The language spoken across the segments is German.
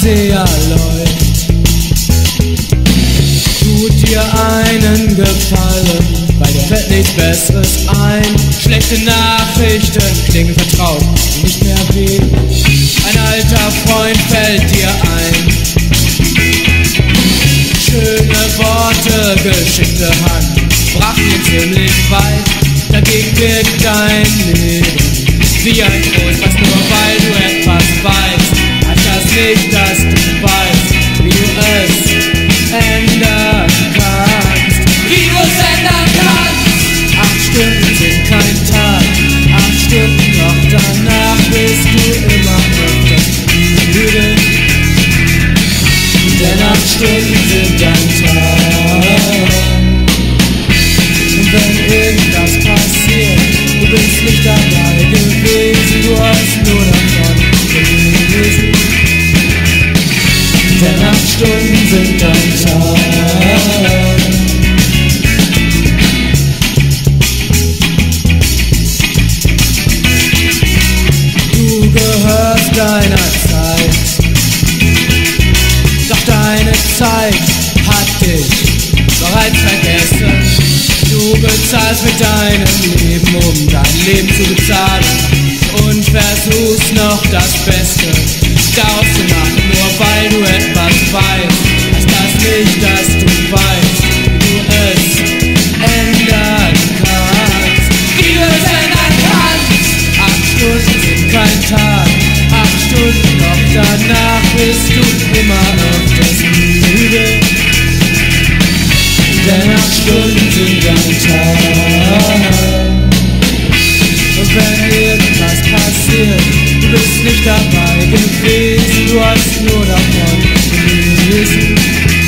Fernseher läuft. Tut dir einen Gefallen, weil dir fällt nichts Besseres ein. Schlechte Nachrichten klingen vertraut und nicht mehr weh. Ein alter Freund fällt dir ein. Schöne Worte, geschickte Hand brachten ihn ziemlich weit. Dagegen wirkt dein Leben wie ein Trost, was nur weil du etwas weißt. Heißt das nicht, dass du weißt, wie du es ändern kannst. Wie du es ändern kannst. 8 Stunden sind kein Tag, 8 Stunden noch danach bist du immer noch müde. Denn 8 Stunden sind ein Tag. Und wenn irgendwas passiert, du bist nicht dabei gewesen, du hast nur davon gelesen. Denn 8 Stunden sind ein Tag. Du gehörst deiner Zeit, doch deine Zeit hat dich bereits vergessen. Du bezahlst mit deinem Leben, um dein Leben zu bezahlen, und versuchst noch das Beste daraus zu machen. Nur weil du etwas weißt, heißt das nicht, dass du weißt, wie du es ändern kannst. Wie du es ändern kannst. 8 Stunden sind kein Tag, 8 Stunden noch danach bist du immer öfters müde. Denn 8 Stunden sind ein Tag. Und wenn irgendwas passiert, du bist nicht dabei gewesen, du hast nur davon gelesen.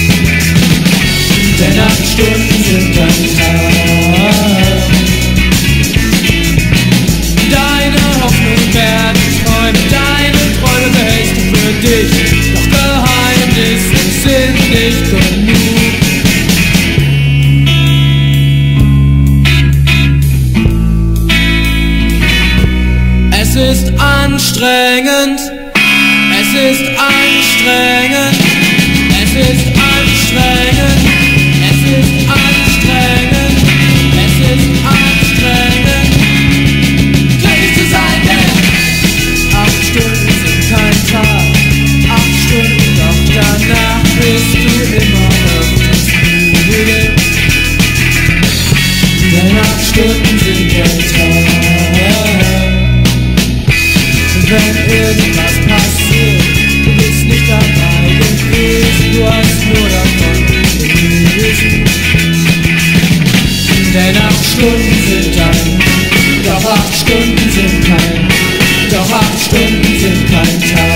Denn 8 Stunden sind ein Tag. Deine Hoffnung werden Träume, deine Träume behältst du für dich, doch Geheimnisse sind nicht genug. Es ist anstrengend, es ist anstrengend, es ist anstrengend, es ist anstrengend, es ist anstrengend, glücklich zu sein, denn 8 Stunden sind kein Tag, 8 Stunden, doch danach bist du immer öfters müde. Denn 8 Stunden sind kein Tag. Wenn irgendwas passiert, du bist nicht dabei gewesen, du hast nur davon gelesen. Denn 8 Stunden sind doch 8 Stunden sind kein, doch 8 Stunden sind kein Tag.